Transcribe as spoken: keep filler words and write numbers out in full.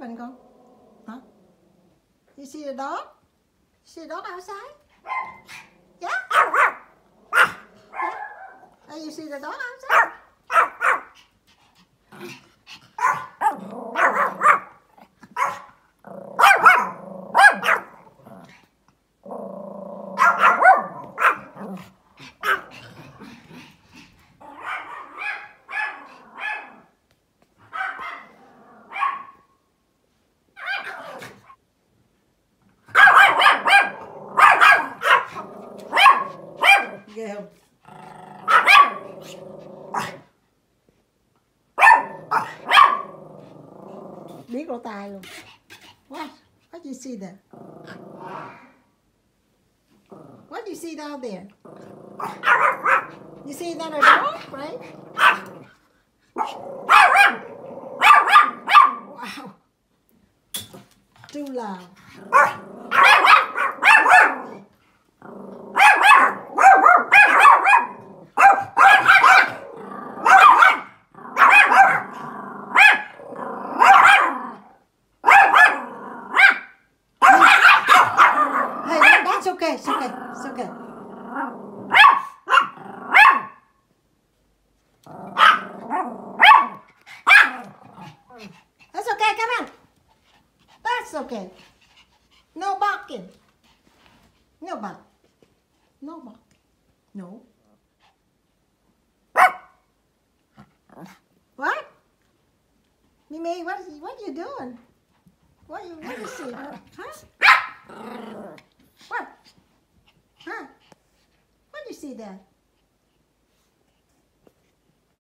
gần con? Huh? You see the dog? You see the dog outside? Yeah? Yeah? Oh, you see the dog outside? Ghê không? Biết lỗ tai luôn. What? What do you see there? What do you see down there? You see that a dog, right? Wow. Too loud. It's okay, it's okay, it's okay. That's okay, come in. That's okay. No barking. No bark. No bark. No. What? Mimi, what, what are you doing? What you, what you see? Huh? What? Huh? What do you see there?